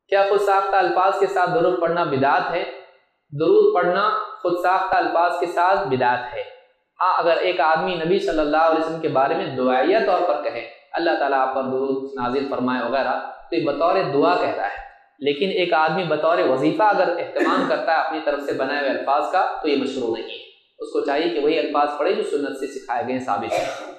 क्या खुद साख्ता अल्फाज के साथ दरूद पढ़ना बिदात है? दरूद पढ़ना खुद साख्ता अल्फाज के साथ बिदात है। हाँ, अगर एक आदमी नबी सल्लल्लाहु अलैहि वसल्लम के बारे में दुआया तौर पर कहे, अल्लाह ताला आप पर दरूद नाजिल फरमाए वगैरह, तो ये बतौर दुआ कह रहा है। लेकिन एक आदमी बतौर वजीफ़ा अगर एहतमाम करता है अपनी तरफ से बनाए हुए अल्फाज का, तो ये मशरूअ नहीं है। उसको चाहिए कि वही अल्फाज पढ़े जो सुन्नत से सिखाए गए, साबित है।